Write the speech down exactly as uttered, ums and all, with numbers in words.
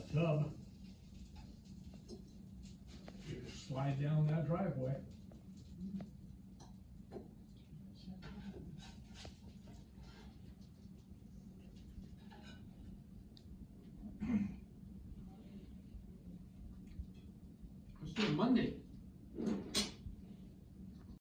tub. You just slide down that driveway. Let's do it Monday.